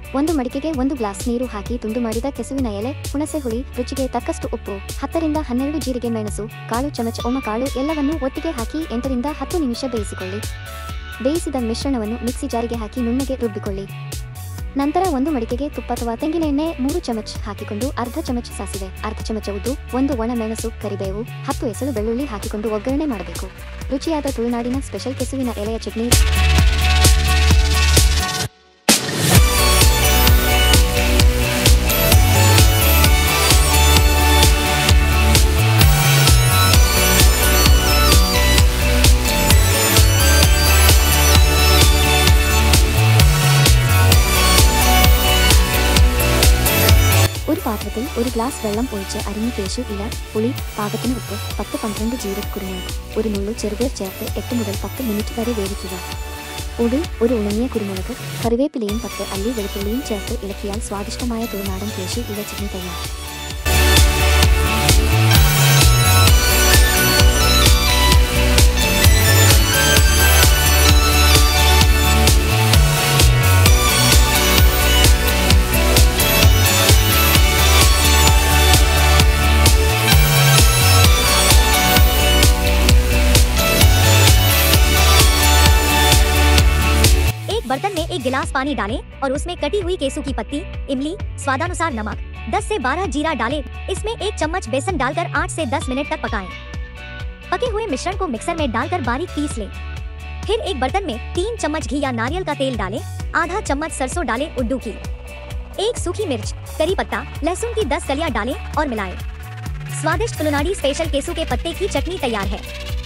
ಒಂದು ಮಡಿಕೆಗೆ 1 ಗ್ಲಾಸ್ ನೀರು ಹಾಕಿ ತುಂಡು ಮಾಡಿದ ಕೆಸುವಿನ ಎಲೆ, ಹುಣಸೆ ಹುಳಿ, ರುಚಿಗೆ ತಕ್ಕಷ್ಟು ಉಪ್ಪು, 10 ರಿಂದ 12 ಜೀರಿಗೆ ಮೆಣಸು, ಕಾಳು ಚಮಚ ಓಮ ಕಾಳು ಎಲ್ಲವನ್ನೂ ಒಟ್ಟಿಗೆ ಹಾಕಿ 8 ರಿಂದ 10 ನಿಮಿಷ ಬೇಯಿಸಿಕೊಳ್ಳಿ. ಬೇಯಿಸಿದ ಮಿಶ್ರಣವನ್ನು ಮಿಕ್ಸಿ ಜಾರಿಗೆ ಹಾಕಿ ನುಣ್ಣಗೆ ರುಬ್ಬಿಕೊಳ್ಳಿ. ನಂತರ 1 ಮಡಿಕೆಗೆ ತುಪ್ಪ ಅಥವಾ ತೆಂಗಿನ ಎಣ್ಣೆ 3 ಚಮಚ ಹಾಕಿಕೊಂಡು ಅರ್ಧ ಚಮಚ ಸಾಸಿವೆ, ಅರ್ಧ ಚಮಚ ಉದ್ದು, 1 ಒಣ ಮೆಣಸು, ಕರಿಬೇವು, 10 ಎಸಳು ಬೆಳ್ಳುಳ್ಳಿ ಹಾಕಿಕೊಂಡು ಒಗ್ಗರಣೆ ಮಾಡಬೇಕು. ರುಚಿಯಾದ ತುಳುನಾಡಿನ ಸ್ಪೆಷಲ್ ಕೆಸುವಿನ ಎಲೆಯ ಚಟ್ನಿ. ഒരു പാത്രത്തിൽ 1 ഗ്ലാസ് വെള്ളം ഒഴിച്ച് അരിഞ്ഞ കേശു ഇല, പുളി, പാകത്തിന് ഉപ്പ്, 10-12 ജീരക കുരുമുളക്, ഒരു നുള്ളു ചെറുപയർ ചേർത്ത് 8 മുതൽ 10 മിനിറ്റ് വരെ വേവിക്കുക. ഒടുവിൽ ഒരു ഉണങ്ങിയ കുരുമുളക്, കറിവേപ്പിലയും 10 അല്ലി വെളുത്തുള്ളിയും ചേർത്ത് ഇളക്കിയാൽ സ്വാദിഷ്ടമായ തുളുനാടൻ കേശു ഇല ചട്നി തയ്യാർ. बर्तन में 1 गिलास पानी डालें और उसमें कटी हुई केसू की पत्ती, इमली, स्वादानुसार नमक, 10 से 12 जीरा डालें। इसमें 1 चम्मच बेसन डालकर 8 से 10 मिनट तक पकाएं। पके हुए मिश्रण को मिक्सर में डालकर बारीक पीस लें। फिर एक बर्तन में 3 चम्मच घी या नारियल का तेल डालें, आधा चम्मच सरसों डालें उड्डू की, 1 सूखी मिर्च, करी पत्ता, लहसुन की 10 कलियां डालें और मिलाएं। स्वादिष्ट तुलुनाडी स्पेशल केसू के पत्ते की चटनी तैयार है।